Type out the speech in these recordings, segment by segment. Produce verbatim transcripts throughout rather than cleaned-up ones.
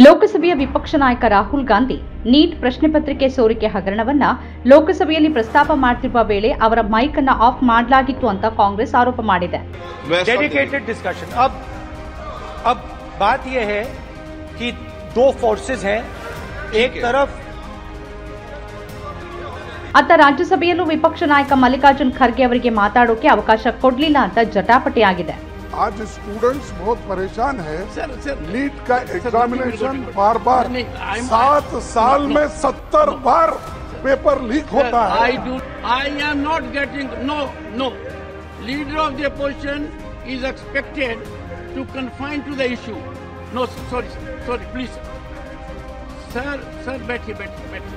ಲೋಕಸಭೆಯ ವಿಪಕ್ಷ ನಾಯಕ ರಾಹುಲ್ ಗಾಂಧಿ ನೀಟ್ ಪ್ರಶ್ನೆ ಪತ್ರಿಕೆ ಸೋರಿಕೆ ಹಗರಣವನ್ನ ಲೋಕಸಭೆಯಲ್ಲಿ ಪ್ರಸ್ತಾಪ ಮಾಡುತ್ತಿರುವ ವೇಳೆ ಅವರ ಮೈಕ್ ಅನ್ನು ಆಫ್ ಮಾಡಲಾಗಿತ್ತು ಅಂತ ಕಾಂಗ್ರೆಸ್ ಆರೋಪ ಮಾಡಿದೆ. Dedicated discussion. अब अब बात यह है कि दो फोर्सेस हैं. एक तरफ ಅತ್ತ ರಾಜ್ಯಸಭೆಯಲ್ಲೂ ವಿಪಕ್ಷ ನಾಯಕ ಮಲ್ಲಿಕಾರ್ಜುನ್ ಖರ್ಗೆ ಅವರಿಗೆ ಮಾತಾಡೋಕೆ ಅವಕಾಶ ಕೊಡಲಿಲ್ಲ ಅಂತ ಜಟಾಪಟಿಯಾಗಿದೆ. आज स्टूडेंट्स बहुत परेशान है. नीट का एग्जामिनेशन बार बार सात साल में सत्तर बार पेपर लीक होता है. I do. I am not getting no no. Leader of the opposition is expected to confine to the issue. No, sorry, sorry, please, sir, sir, बैठिए, बैठिए, बैठिए.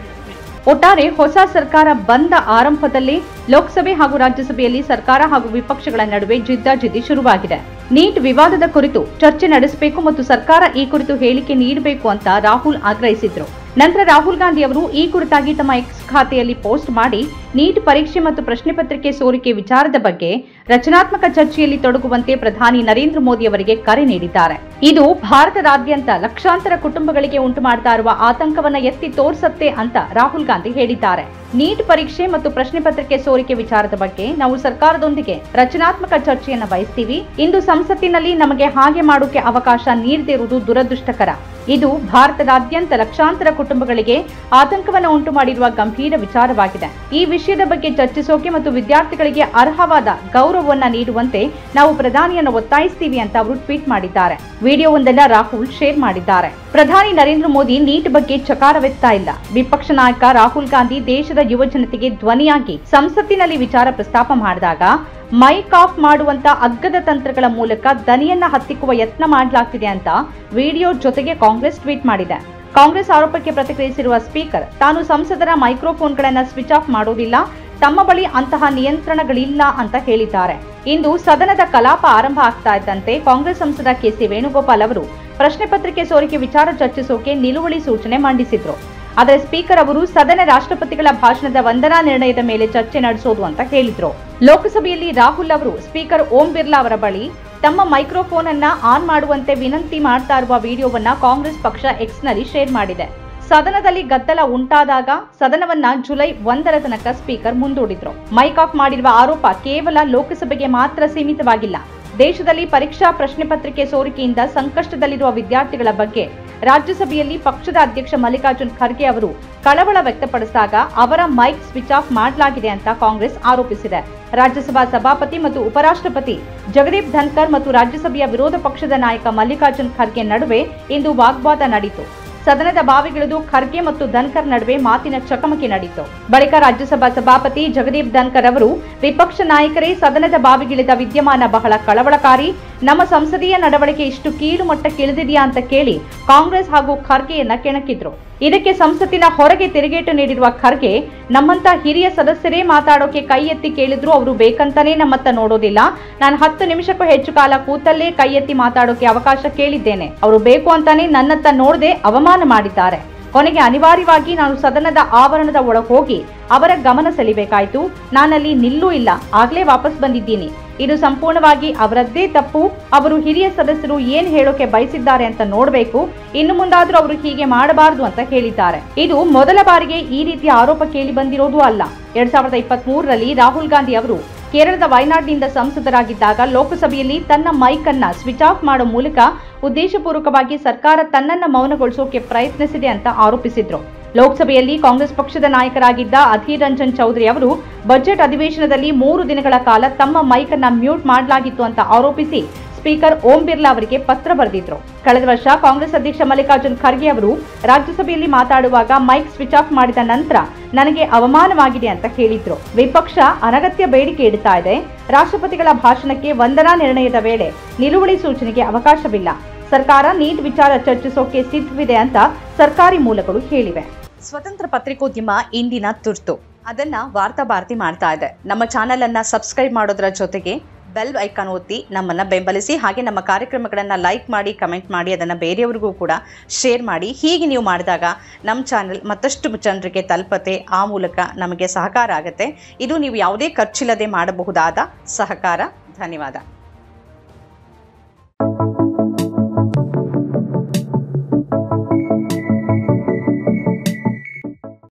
ಒಟ್ಟಾರೆ ಹೊಸ ಸರ್ಕಾರ ಬಂದ ಆರಂಭದಲ್ಲಿ ಲೋಕಸಭೆ ಹಾಗೂ ರಾಜ್ಯಸಭೆಯಲ್ಲಿ ಸರ್ಕಾರ ಹಾಗೂ ವಿಪಕ್ಷಗಳ ನಡುವೆ ಜಿದ್ದಾಜಿದ್ದಿ ಶುರುವಾಗಿದೆ. ನೀಟ್ ವಿವಾದದ ಕುರಿತು ಚರ್ಚೆ ನಡೆಸಬೇಕು ಮತ್ತು ಸರ್ಕಾರ ಈ ಕುರಿತು ಹೇಳಿಕೆ ನೀಡಬೇಕು ಅಂತ ರಾಹುಲ್ ಆಗ್ರಹಿಸಿದ್ರು. ನಂತರ ರಾಹುಲ್ ಗಾಂಧಿ ಅವರು ಈ ಕುರಿತಾಗಿ ತಮ್ಮ ಎಕ್ಸ್ ಖಾತೆಯಲ್ಲಿ ಪೋಸ್ಟ್ ಮಾಡಿ ನೀಟ್ ಪರೀಕ್ಷೆ ಮತ್ತು ಪ್ರಶ್ನೆ ಪತ್ರಿಕೆ ಸೋರಿಕೆ ವಿಚಾರದ ಬಗ್ಗೆ ರಚನಾತ್ಮಕ ಚರ್ಚೆಯಲ್ಲಿ ತೊಡಗುವಂತೆ ಪ್ರಧಾನಿ ನರೇಂದ್ರ ಮೋದಿ ಅವರಿಗೆ ಕರೆ ನೀಡಿದ್ದಾರೆ. ಇದು ಭಾರತದಾದ್ಯಂತ ಲಕ್ಷಾಂತರ ಕುಟುಂಬಗಳಿಗೆ ಉಂಟು ಮಾಡ್ತಾ ಇರುವ ಆತಂಕವನ್ನ ಎತ್ತಿ ತೋರಿಸುತ್ತೆ ಅಂತ ರಾಹುಲ್ ಗಾಂಧಿ ಹೇಳಿದ್ದಾರೆ. ನೀಟ್ ಪರೀಕ್ಷೆ ಮತ್ತು ಪ್ರಶ್ನೆ ಪತ್ರಿಕೆ ಸೋರಿಕೆ ವಿಚಾರದ ಬಗ್ಗೆ ನಾವು ಸರ್ಕಾರದೊಂದಿಗೆ ರಚನಾತ್ಮಕ ಚರ್ಚೆಯನ್ನ ಬಯಸ್ತೀವಿ. ಇಂದು ಸಂಸತ್ತಿನಲ್ಲಿ ನಮಗೆ ಹಾಗೆ ಮಾಡೋಕೆ ಅವಕಾಶ ನೀಡದೇ ಇರುವುದು ದುರದೃಷ್ಟಕರ. ಇದು ಭಾರತದಾದ್ಯಂತ ಲಕ್ಷಾಂತರ ಕುಟುಂಬಗಳಿಗೆ ಆತಂಕವನ್ನು ಉಂಟು ಮಾಡಿರುವ ಗಂಭೀರ ವಿಚಾರವಾಗಿದೆ. ಈ ವಿಷಯದ ಬಗ್ಗೆ ಚರ್ಚಿಸೋಕೆ ಮತ್ತು ವಿದ್ಯಾರ್ಥಿಗಳಿಗೆ ಅರ್ಹವಾದ ಗೌರವವನ್ನ ನೀಡುವಂತೆ ನಾವು ಪ್ರಧಾನಿಯನ್ನು ಒತ್ತಾಯಿಸ್ತೀವಿ ಅಂತ ಅವರು ಟ್ವೀಟ್ ಮಾಡಿದ್ದಾರೆ. ವಿಡಿಯೋವೊಂದನ್ನ ರಾಹುಲ್ ಶೇರ್ ಮಾಡಿದ್ದಾರೆ. ಪ್ರಧಾನಿ ನರೇಂದ್ರ ಮೋದಿ ನೀಟ್ ಬಗ್ಗೆ ಚಕಾರವೆತ್ತಾ ಇಲ್ಲ. ವಿಪಕ್ಷ ನಾಯಕ ರಾಹುಲ್ ಗಾಂಧಿ ದೇಶದ ಯುವ ಜನತೆಗೆ ಧ್ವನಿಯಾಗಿ ಸಂಸತ್ತಿನಲ್ಲಿ ವಿಚಾರ ಪ್ರಸ್ತಾಪ ಮಾಡಿದಾಗ ಮೈಕ್ ಆಫ್ ಮಾಡುವಂತ ಅಗ್ಗದ ತಂತ್ರಗಳ ಮೂಲಕ ದನಿಯನ್ನ ಹತ್ತಿಕ್ಕುವ ಯತ್ನ ಮಾಡಲಾಗ್ತಿದೆ ಅಂತ ವಿಡಿಯೋ ಜೊತೆಗೆ ಕಾಂಗ್ರೆಸ್ ಟ್ವೀಟ್ ಮಾಡಿದೆ. ಕಾಂಗ್ರೆಸ್ ಆರೋಪಕ್ಕೆ ಪ್ರತಿಕ್ರಿಯಿಸಿರುವ ಸ್ಪೀಕರ್ ತಾನು ಸಂಸದರ ಮೈಕ್ರೋಫೋನ್ಗಳನ್ನ ಸ್ವಿಚ್ ಆಫ್ ಮಾಡೋದಿಲ್ಲ, ತಮ್ಮ ಬಳಿ ಅಂತಹ ನಿಯಂತ್ರಣಗಳಿಲ್ಲ ಅಂತ ಹೇಳಿದ್ದಾರೆ. ಇಂದು ಸದನದ ಕಲಾಪ ಆರಂಭ ಆಗ್ತಾ ಇದ್ದಂತೆ ಕಾಂಗ್ರೆಸ್ ಸಂಸದ ಕೆಸಿ ವೇಣುಗೋಪಾಲ್ ಅವರು ಪ್ರಶ್ನೆ ಪತ್ರಿಕೆ ಸೋರಿಕೆ ವಿಚಾರ ಚರ್ಚಿಸೋಕೆ ನಿಲುವಳಿ ಸೂಚನೆ ಮಂಡಿಸಿದ್ರು. ಆದರೆ ಸ್ಪೀಕರ್ ಅವರು ಸದನ ರಾಷ್ಟ್ರಪತಿಗಳ ಭಾಷಣದ ವಂದನಾ ನಿರ್ಣಯದ ಮೇಲೆ ಚರ್ಚೆ ನಡೆಸೋದು ಅಂತ ಹೇಳಿದ್ರು. ಲೋಕಸಭೆಯಲ್ಲಿ ರಾಹುಲ್ ಅವರು ಸ್ಪೀಕರ್ ಓಂ ಬಿರ್ಲಾ ಅವರ ಬಳಿ ತಮ್ಮ ಮೈಕ್ರೋಫೋನ್ ಅನ್ನ ಆನ್ ಮಾಡುವಂತೆ ವಿನಂತಿ ಮಾಡ್ತಾ ಇರುವ ವಿಡಿಯೋವನ್ನ ಕಾಂಗ್ರೆಸ್ ಪಕ್ಷ ಎಕ್ಸ್ ನಲ್ಲಿ ಶೇರ್ ಮಾಡಿದೆ. ಸದನದಲ್ಲಿ ಗದ್ದಲ ಉಂಟಾದಾಗ ಸದನವನ್ನ ಜುಲೈ ಒಂದರ ತನಕ ಸ್ಪೀಕರ್ ಮುಂದೂಡಿದ್ರು. ಮೈಕ್ ಆಫ್ ಮಾಡಿರುವ ಆರೋಪ ಕೇವಲ ಲೋಕಸಭೆಗೆ ಮಾತ್ರ ಸೀಮಿತವಾಗಿಲ್ಲ. ದೇಶದಲ್ಲಿ ಪರೀಕ್ಷಾ ಪ್ರಶ್ನೆ ಪತ್ರಿಕೆ ಸೋರಿಕೆಯಿಂದ ಸಂಕಷ್ಟದಲ್ಲಿರುವ ವಿದ್ಯಾರ್ಥಿಗಳ ಬಗ್ಗೆ ರಾಜ್ಯಸಭೆಯಲ್ಲಿ ಪಕ್ಷದ ಅಧ್ಯಕ್ಷ ಮಲ್ಲಿಕಾರ್ಜುನ್ ಖರ್ಗೆ ಅವರು ಕಳವಳ ವ್ಯಕ್ತಪಡಿಸಿದಾಗ ಅವರ ಮೈಕ್ ಸ್ವಿಚ್ ಆಫ್ ಮಾಡಲಾಗಿದೆ ಅಂತ ಕಾಂಗ್ರೆಸ್ ಆರೋಪಿಸಿದೆ. ರಾಜ್ಯಸಭಾ ಸಭಾಪತಿ ಮತ್ತು ಉಪರಾಷ್ಟ್ರಪತಿ ಜಗದೀಪ್ ಧನ್ಕರ್ ಮತ್ತು ರಾಜ್ಯಸಭೆಯ ವಿರೋಧ ಪಕ್ಷದ ನಾಯಕ ಮಲ್ಲಿಕಾರ್ಜುನ್ ಖರ್ಗೆ ನಡುವೆ ಇಂದು ವಾಗ್ವಾದ ನಡೆಯಿತು. ಸದನದ ಬಾವಿಗಿಳಿದು ಖರ್ಗೆ ಮತ್ತು ಧನ್ಕರ್ ನಡುವೆ ಮಾತಿನ ಚಕಮಕಿ ನಡೆಯಿತು. ಬಳಿಕ ರಾಜ್ಯಸಭಾ ಸಭಾಪತಿ ಜಗದೀಪ್ ಧನ್ಕರ್ ಅವರು ವಿಪಕ್ಷ ನಾಯಕರೇ ಸದನದ ಬಾವಿಗಿಳಿದ ವಿದ್ಯಮಾನ ಬಹಳ ಕಳವಳಕಾರಿ, ನಮ್ಮ ಸಂಸದೀಯ ನಡವಳಿಕೆ ಇಷ್ಟು ಕೀಳು ಮಟ್ಟಕ್ಕೆ ಇಳಿದಿದೆಯಾ ಅಂತ ಕೇಳಿ ಕಾಂಗ್ರೆಸ್ ಹಾಗೂ ಖರ್ಗೆಯನ್ನ ಕೆಣಕಿದ್ರು. ಇದಕ್ಕೆ ಸಂಸತ್ತಿನ ಹೊರಗೆ ತಿರುಗೇಟು ನೀಡಿರುವ ಖರ್ಗೆ ನಮ್ಮಂತ ಹಿರಿಯ ಸದಸ್ಯರೇ ಮಾತಾಡೋಕೆ ಕೈ ಎತ್ತಿ ಕೇಳಿದ್ರು ಅವರು ಬೇಕಂತಾನೆ ನಮ್ಮತ್ತ ನೋಡೋದಿಲ್ಲ. ನಾನು ಹತ್ತು ನಿಮಿಷಕ್ಕೂ ಹೆಚ್ಚು ಕಾಲ ಕೂತಲ್ಲೇ ಕೈ ಎತ್ತಿ ಮಾತಾಡೋಕೆ ಅವಕಾಶ ಕೇಳಿದ್ದೇನೆ. ಅವರು ಬೇಕು ಅಂತಾನೆ ನನ್ನತ್ತ ನೋಡದೆ ಅವಮಾನ ಮಾಡಿದ್ದಾರೆ. ಕೊನೆಗೆ ಅನಿವಾರ್ಯವಾಗಿ ನಾನು ಸದನದ ಆವರಣದ ಒಳಗೆ ಹೋಗಿ ಅವರ ಗಮನ ಸೆಳೆಯಬೇಕಾಯಿತು. ನಾನಲ್ಲಿ ನಿಲ್ಲೂ ಇಲ್ಲ, ಆಗ್ಲೇ ವಾಪಸ್ ಬಂದಿದ್ದೀನಿ. ಇದು ಸಂಪೂರ್ಣವಾಗಿ ಅವರದ್ದೇ ತಪ್ಪು. ಅವರು ಹಿರಿಯ ಸದಸ್ಯರು ಏನ್ ಹೇಳೋಕೆ ಬಯಸಿದ್ದಾರೆ ಅಂತ ನೋಡಬೇಕು. ಇನ್ನು ಮುಂದಾದ್ರೂ ಅವರು ಹೀಗೆ ಮಾಡಬಾರದು ಅಂತ ಹೇಳಿದ್ದಾರೆ. ಇದು ಮೊದಲ ಬಾರಿಗೆ ಈ ರೀತಿಯ ಆರೋಪ ಕೇಳಿ ಬಂದಿರೋದು ಅಲ್ಲ. ಎರಡ್ ಸಾವಿರದ ಇಪ್ಪತ್ತ್ ಮೂರರಲ್ಲಿ ರಾಹುಲ್ ಗಾಂಧಿ ಅವರು ಕೇರಳದ ವಯನಾಡ್ನಿಂದ ಸಂಸದರಾಗಿದ್ದಾಗ ಲೋಕಸಭೆಯಲ್ಲಿ ತನ್ನ ಮೈಕ್ ಅನ್ನ ಸ್ವಿಚ್ ಆಫ್ ಮಾಡೋ ಮೂಲಕ ಉದ್ದೇಶಪೂರ್ವಕವಾಗಿ ಸರ್ಕಾರ ತನ್ನನ್ನ ಮೌನಗೊಳಿಸೋಕೆ ಪ್ರಯತ್ನಿಸಿದೆ ಅಂತ ಆರೋಪಿಸಿದ್ರು. ಲೋಕಸಭೆಯಲ್ಲಿ ಕಾಂಗ್ರೆಸ್ ಪಕ್ಷದ ನಾಯಕರಾಗಿದ್ದ ಅಧೀರ್ ರಂಜನ್ ಚೌಧರಿ ಅವರು ಬಜೆಟ್ ಅಧಿವೇಶನದಲ್ಲಿ ಮೂರು ದಿನಗಳ ಕಾಲ ತಮ್ಮ ಮೈಕ್ ಅನ್ನ ಮ್ಯೂಟ್ ಮಾಡಲಾಗಿತ್ತು ಅಂತ ಆರೋಪಿಸಿ ಸ್ಪೀಕರ್ ಓಂ ಬಿರ್ಲಾ ಅವರಿಗೆ ಪತ್ರ ಬರೆದಿದ್ರು. ಕಳೆದ ವರ್ಷ ಕಾಂಗ್ರೆಸ್ ಅಧ್ಯಕ್ಷ ಮಲ್ಲಿಕಾರ್ಜುನ್ ಖರ್ಗೆ ಅವರು ರಾಜ್ಯಸಭೆಯಲ್ಲಿ ಮಾತಾಡುವಾಗ ಮೈಕ್ ಸ್ವಿಚ್ ಆಫ್ ಮಾಡಿದ ನಂತರ ನನಗೆ ಅವಮಾನವಾಗಿದೆ ಅಂತ ಹೇಳಿದ್ರು. ವಿಪಕ್ಷ ಅನಗತ್ಯ ಬೇಡಿಕೆ ಇಡ್ತಾ ಇದೆ. ರಾಷ್ಟ್ರಪತಿಗಳ ಭಾಷಣಕ್ಕೆ ವಂದನಾ ನಿರ್ಣಯದ ವೇಳೆ ನಿಲುವಳಿ ಸೂಚನೆಗೆ ಅವಕಾಶವಿಲ್ಲ. ಸರ್ಕಾರ ನೀಟ್ ವಿಚಾರ ಚರ್ಚಿಸೋಕೆ ಸಿದ್ಧವಿದೆ ಅಂತ ಸರ್ಕಾರಿ ಮೂಲಗಳು ಹೇಳಿವೆ. ಸ್ವತಂತ್ರ ಪತ್ರಿಕೋದ್ಯಮ ಇಂದಿನ ತುರ್ತು. ಅದನ್ನ ವಾರ್ತಾ ಭಾರತಿ ಮಾಡ್ತಾ ಇದೆ. ನಮ್ಮ ಚಾನೆಲ್ ಅನ್ನ ಸಬ್ಸ್ಕ್ರೈಬ್ ಮಾಡೋದ್ರ ಜೊತೆಗೆ ಬೆಲ್ ಐಕಾನ್ ಒತ್ತಿ ನಮ್ಮನ್ನ ಬೆಂಬಲಿಸಿ. ಹಾಗೆ ನಮ್ಮ ಕಾರ್ಯಕ್ರಮಗಳನ್ನು ಲೈಕ್ ಮಾಡಿ, ಕಮೆಂಟ್ ಮಾಡಿ, ಅದನ್ನು ಬೇರೆಯವರಿಗೂ ಕೂಡ ಶೇರ್ ಮಾಡಿ. ಹೀಗೆ ನೀವು ಮಾಡಿದಾಗ ನಮ್ಮ ಚಾನೆಲ್ ಮತ್ತಷ್ಟು ಜನರಿಗೆ ತಲುಪತ್ತೆ. ಆ ಮೂಲಕ ನಮಗೆ ಸಹಕಾರ ಆಗುತ್ತೆ. ಇದು ನೀವು ಯಾವುದೇ ಖರ್ಚಿಲ್ಲದೆ ಮಾಡಬಹುದಾದ ಸಹಕಾರ. ಧನ್ಯವಾದ.